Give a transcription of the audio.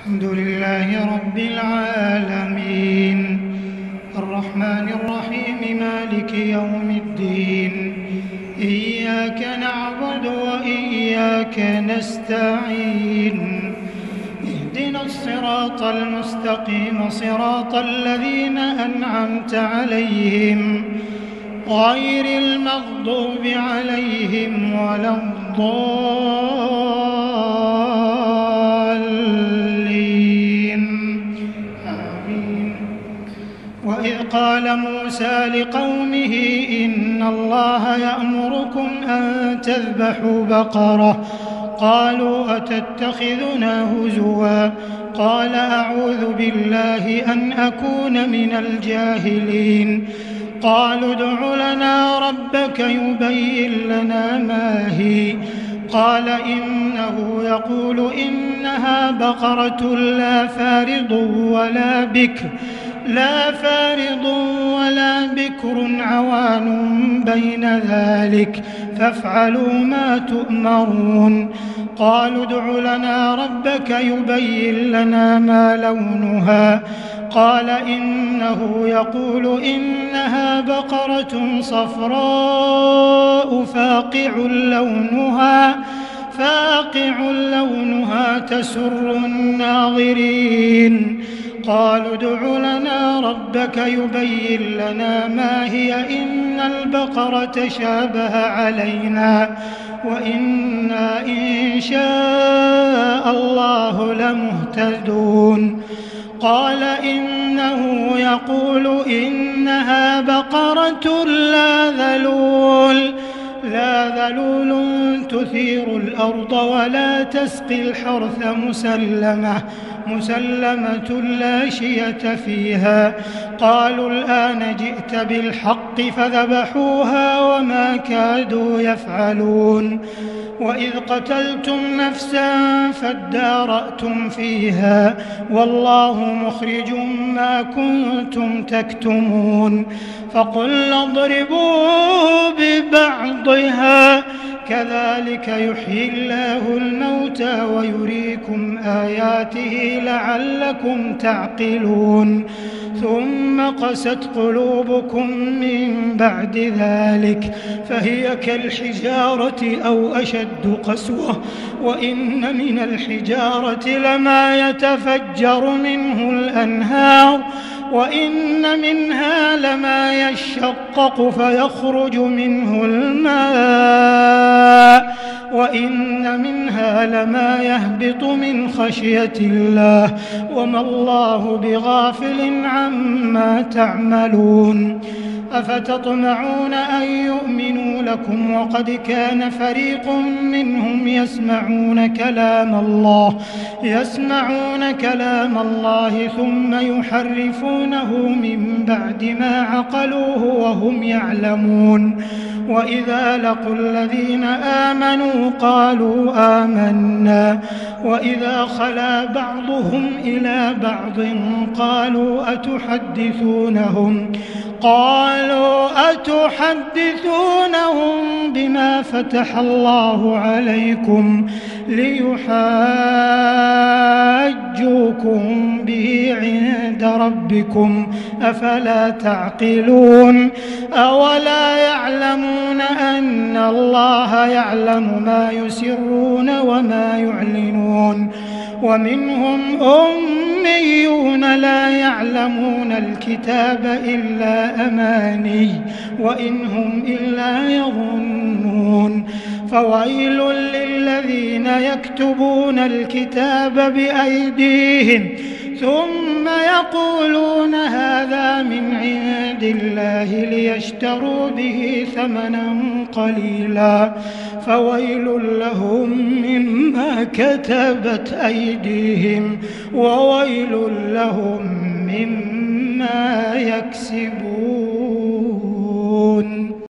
الحمد لله رب العالمين الرحمن الرحيم مالك يوم الدين إياك نعبد وإياك نستعين اهدنا الصراط المستقيم صراط الذين أنعمت عليهم غير المغضوب عليهم ولا الضالين آمين. وإذ قال موسى لقومه إن الله يأمركم أن تذبحوا بقرة قالوا أتتخذنا هزوا قال أعوذ بالله أن أكون من الجاهلين قالوا ادع لنا ربك يبين لنا ما هي قال إنه يقول إنها بقرة لا فارض ولا بكر عوان بين ذلك فافعلوا ما تؤمرون قالوا ادع لنا ربك يبين لنا ما لونها قال إنه يقول إنها بقرة صفراء فاقع لونها تسر الناظرين قالوا ادع لنا ربك يبين لنا ما هي إن البقرة شابه علينا وإنا إن شاء الله لمهتدون قال إنه يقول إنها بقرة لا ذلول تثير الأرض ولا تسقي الحرث مسلمة لا شية فيها قالوا الآن جئت بالحق فذبحوها وما كادوا يفعلون وإذ قتلتم نفسا فادارأتم فيها والله مخرج ما كنتم تكتمون فقلنا اضربوا ببعضها كذلك يحيي الله الموتى ويريكم آياته لعلكم تعقلون ثم قست قلوبكم من بعد ذلك فهي كالحجارة أو أشد قسوة وإن من الحجارة لما يتفجر منه الأنهار وإن منها لما يشقق فيخرج منه الماء وإن منها لما يهبط من خشية الله وما الله بغافل عما تعملون أفتطمعون أن يؤمنوا لكم وقد كان فريق منهم يسمعون كلام الله ثم يحرفونه من بعد ما عقلوه وهم يعلمون وإذا لقوا الذين آمنوا قالوا آمنا وإذا خلا بعضهم إلى بعض قالوا أتحدثونهم بما فتح الله عليكم ليحاجوكم به عند ربكم أفلا تعقلون أولا يعلمون أن الله يعلم ما يسرون وما يعلنون ومنهم أميون لا يعلمون الكتاب إلا أماني وإن هم إلا يظنون فويل للذين يكتبون الكتاب بأيديهم ثم يقولون هذا من عند الله ليشتروا به ثمنا قليلا فويل لهم مما كتبت أيديهم وويل لهم مما يكسبون.